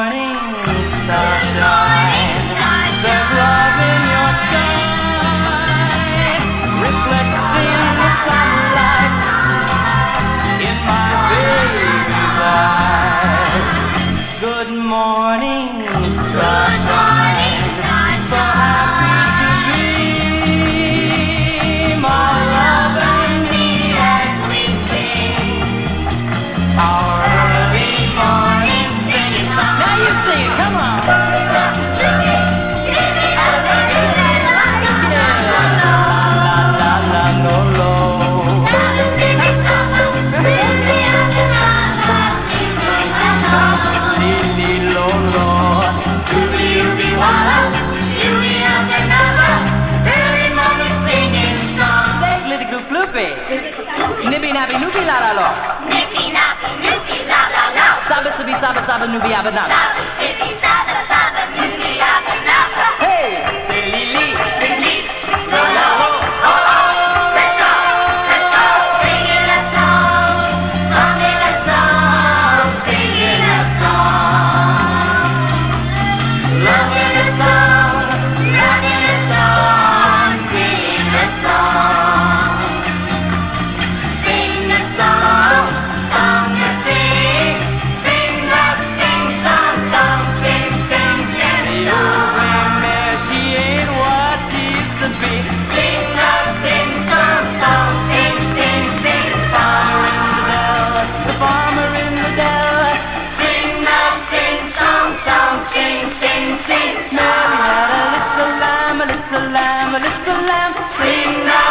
morning, starshine. There's love in your sight, reflecting the sunlight in my baby's eyes. Good morning, starshine. So happy to be my love and me as we sing our early morning singing song. Now you sing it, come on. Nippy nappy noopy la la la. Nippy nappy noopy la la la. Saba sibi saba saba noopy abba napa. Saba shippy saba saba noopy abba napa. Hey, say Lili, Lili, Lola, Lola. Let's go, singing a song, humming a song, singing a song, loving a song, loving a song, singing a song. Sing, sing, sing, Mary had a little lamb, a little lamb, a little lamb. Sing